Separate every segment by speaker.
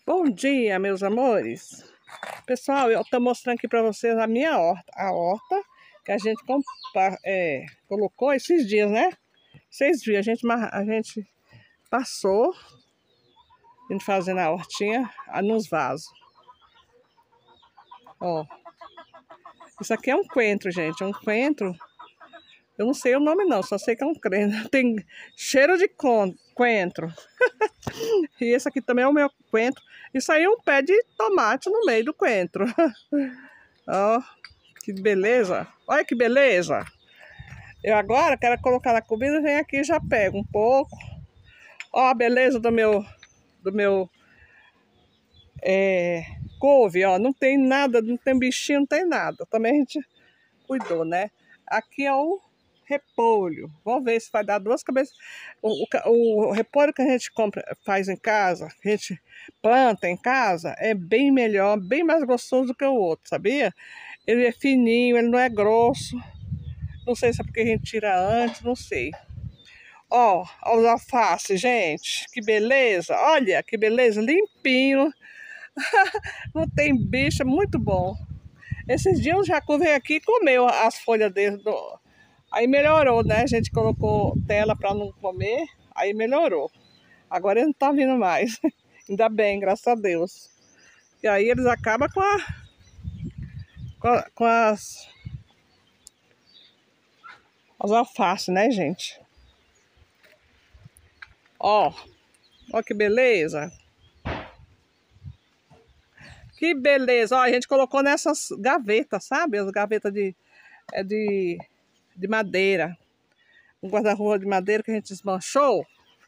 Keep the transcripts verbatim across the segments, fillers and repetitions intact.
Speaker 1: Bom dia, meus amores. Pessoal, eu tô mostrando aqui para vocês a minha horta. A horta que a gente compa é, colocou esses dias, né? Seis dias. A gente, a gente passou a gente fazendo a hortinha nos vasos. Ó. Isso aqui é um coentro, gente. É um coentro. Eu não sei o nome não, só sei que é um coentro. Tem cheiro de coentro. E esse aqui também é o meu coentro. Isso aí é um pé de tomate no meio do coentro. Ó, que beleza. Olha que beleza. Eu agora quero colocar na comida, vem aqui e já pego um pouco. Ó a beleza do meu, do meu é, couve, ó. Não tem nada, não tem bichinho, não tem nada. Também a gente cuidou, né? Aqui é o repolho. Vamos ver se vai dar duas cabeças. O, o, o repolho que a gente compra, faz em casa, que a gente planta em casa, é bem melhor, bem mais gostoso do que o outro, sabia? Ele é fininho, ele não é grosso. Não sei se é porque a gente tira antes, não sei. Ó, ó os alface, gente. Que beleza. Olha, que beleza, limpinho. Não tem bicho, é muito bom. Esses dias o Jacu veio aqui e comeu as folhas dele. Do... Aí melhorou, né? A gente colocou tela para não comer, aí melhorou. Agora ele não tá vindo mais. Ainda bem, graças a Deus. E aí eles acabam com, a... com, a... com as... as alfaces, né, gente? Ó, ó que beleza. Que beleza. Ó, a gente colocou nessas gavetas, sabe? As gavetas de, é de, de madeira. Um guarda-roupa de madeira que a gente desmanchou.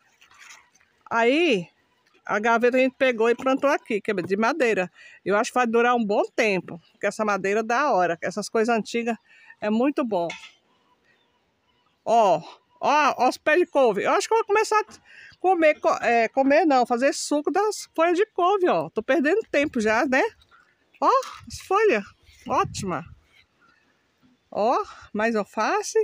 Speaker 1: Aí, a gaveta a gente pegou e plantou aqui, que é de madeira. Eu acho que vai durar um bom tempo, porque essa madeira é da hora. Essas coisas antigas é muito bom. Ó, ó, ó os pés de couve. Eu acho que eu vou começar a comer, é, comer não, fazer suco das folhas de couve, ó. Tô perdendo tempo já, né? Ó, as folhas, ótima. Ó, mais alface.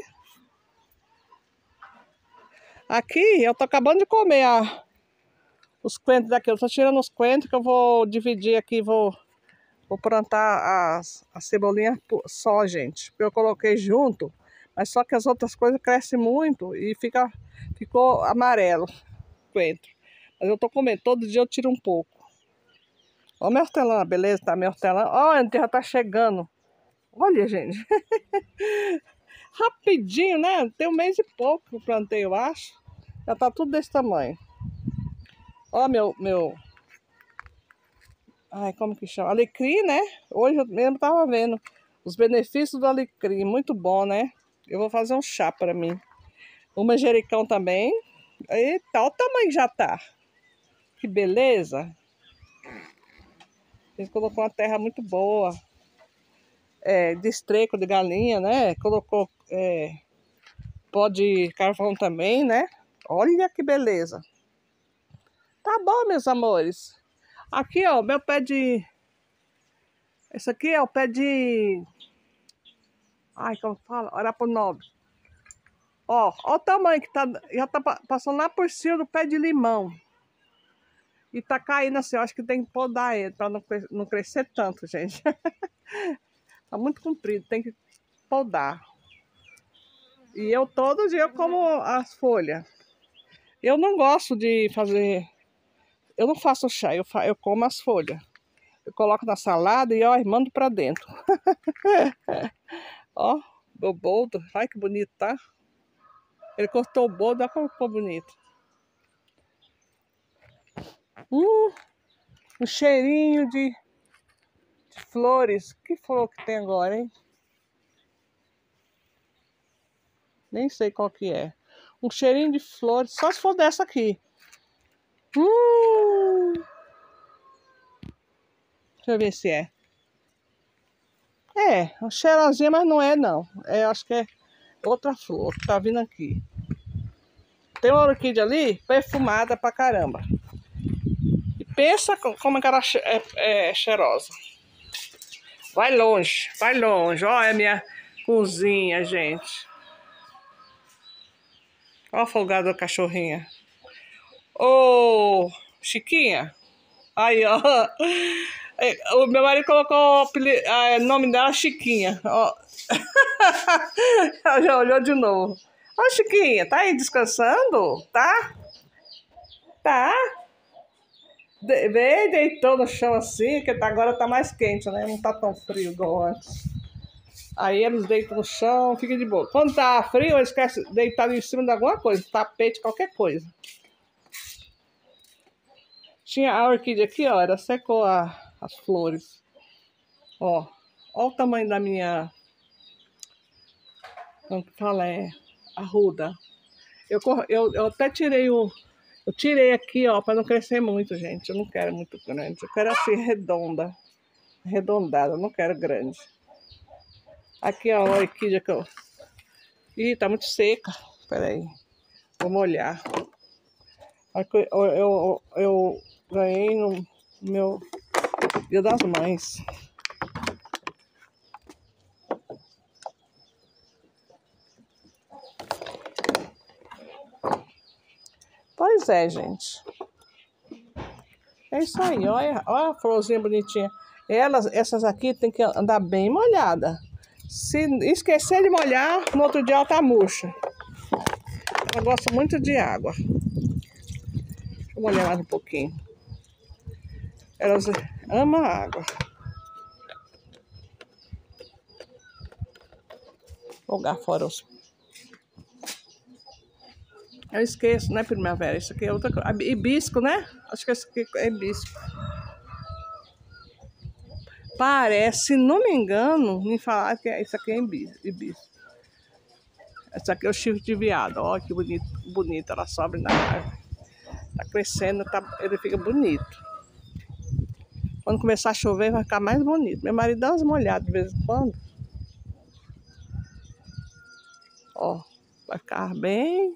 Speaker 1: Aqui eu tô acabando de comer a, os coentros daqui. Eu tô tirando os coentros que eu vou dividir aqui, vou, vou plantar as, as cebolinhas só, gente. Porque eu coloquei junto, mas só que as outras coisas crescem muito e fica, ficou amarelo o coentro. Mas eu tô comendo, todo dia eu tiro um pouco. Ó minha hortelã, beleza? Tá minha hortelã. Ó, a gente já tá chegando. Olha, gente. Rapidinho, né? Tem um mês e pouco que eu plantei, eu acho. Já tá tudo desse tamanho. Ó, meu, meu... Ai, como que chama? Alecrim, né? Hoje eu mesmo tava vendo os benefícios do alecrim. Muito bom, né? Eu vou fazer um chá pra mim. O manjericão também. Eita, olha o tamanho que já tá. Que beleza. Ele colocou uma terra muito boa. É, de estreco de galinha, né? Colocou é, pó de carvão também, né? Olha que beleza. Tá bom, meus amores. Aqui, ó, meu pé de... Esse aqui é o pé de... Ai, como fala? Araponobis. Ó, ó o tamanho que tá... Já tá passando lá por cima do pé de limão. E tá caindo assim, eu acho que tem que podar ele pra não, não crescer tanto, gente. Tá muito comprido, tem que podar. E eu todo dia eu como as folhas. Eu não gosto de fazer... Eu não faço chá, eu, fa... eu como as folhas. Eu coloco na salada e ó, mando pra dentro. Ó, o boldo. Ai, que bonito, tá? Ele cortou o boldo, olha como ficou bonito. Hum, um cheirinho de, de flores. Que flor que tem agora, hein? Nem sei qual que é. Um cheirinho de flores, só se for dessa aqui. Hum. Deixa eu ver se é. É, uma cheirosinha, mas não é não. É, acho que é outra flor que tá vindo aqui. Tem uma orquídea ali, perfumada pra caramba. E pensa como é que ela é, é cheirosa. Vai longe, vai longe. Olha a minha cozinha, gente. Olha a folgada da cachorrinha. Ô, Chiquinha. Aí, ó. O meu marido colocou o nome dela Chiquinha. Ó. Ela já olhou de novo. Ó, Chiquinha, tá aí descansando? Tá? Tá? De veio, deitou no chão assim, que agora tá mais quente, né? Não tá tão frio igual antes. Aí eles deitam no chão, fica de boa. Quando tá frio, eles querem deitar em cima de alguma coisa, tapete, qualquer coisa. Tinha a orquídea aqui, ó, ela secou a, as flores. Ó, ó o tamanho da minha, como que fala, é, arruda. Eu, eu, eu até tirei o, eu tirei aqui, ó, para não crescer muito, gente. Eu não quero muito grande, eu quero assim, redonda, arredondada, eu não quero grande. Aqui, ó, a orquídea que eu... Ih, tá muito seca. Pera aí. Vou molhar. Aqui, eu, eu, eu ganhei no meu Dia das Mães. Pois é, gente. É isso aí. Olha, olha a florzinha bonitinha. Elas, essas aqui tem que andar bem molhada. Se esquecer de molhar, no outro dia ela tá murcha. Ela gosta muito de água. Deixa eu molhar mais um pouquinho. Elas amam a água. Vou jogar fora os... Eu esqueço, né, primavera? Isso aqui é outra coisa. Hibisco, né? Acho que esse aqui é hibisco. Parece, se não me engano, me falaram que isso aqui é hibisco. Essa aqui é o chifre de veado. Olha que bonito, bonito. Ela sobe na árvore. Tá crescendo, tá, ele fica bonito. Quando começar a chover, vai ficar mais bonito. Meu marido dá umas molhadas de vez em quando. Ó, vai ficar bem.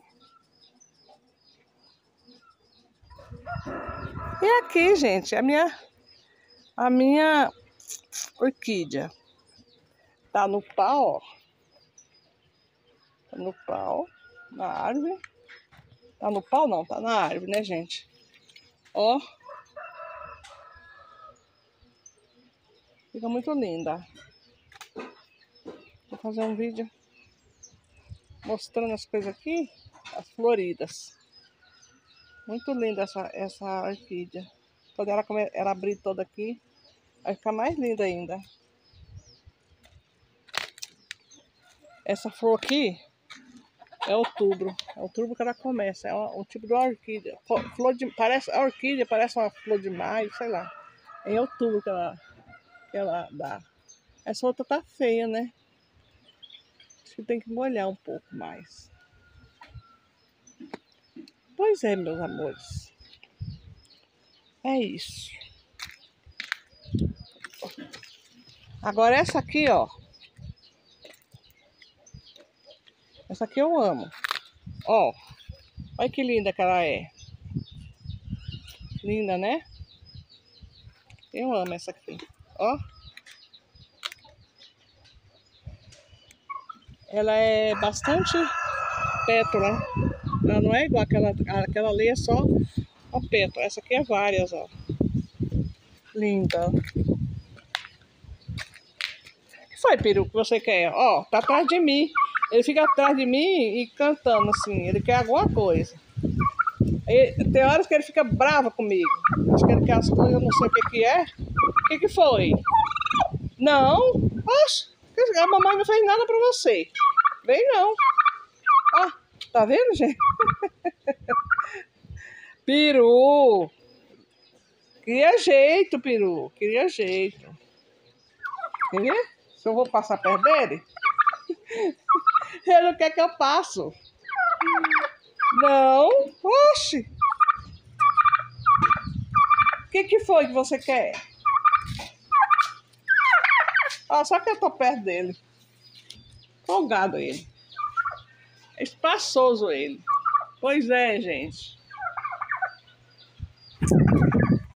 Speaker 1: E aqui, gente, a minha, a minha orquídea. Tá no pau, ó. Tá no pau, na árvore. Tá no pau não, tá na árvore, né, gente? Ó. Fica muito linda. Vou fazer um vídeo mostrando as coisas aqui, as floridas. Muito linda essa, essa orquídea. Quando ela, come, ela abrir toda aqui, vai ficar mais linda ainda. Essa flor aqui é outubro. É outubro que ela começa. É um, um tipo de orquídea. Flor de, parece, a orquídea parece uma flor de maio, sei lá. É em outubro que ela, que ela dá. Essa outra tá feia, né? Acho que tem que molhar um pouco mais. Pois é, meus amores. É isso. Agora essa aqui, ó. Essa aqui eu amo. Ó. Olha que linda que ela é. Linda, né? Eu amo essa aqui. Ó. Ela é bastante pétala. Ela não é igual aquela, aquela ali, é só a pétala. Essa aqui é várias, ó. Linda. O que foi, peru, que você quer? Ó, tá atrás de mim. Ele fica atrás de mim e cantando assim. Ele quer alguma coisa. Ele, tem horas que ele fica bravo comigo. Acho que ele quer as coisas, eu não sei o que que é. O que que foi? Não. Oxe, a mamãe não fez nada pra você. Vem não. Ó, tá vendo, gente? Peru. Queria jeito, peru. Queria jeito. Quer ver? Se eu vou passar perto dele? Ele não quer que eu passo. Não. Oxi. O que que foi que você quer? Ah, só que eu tô perto dele. Folgado ele. É espaçoso ele. Pois é, gente.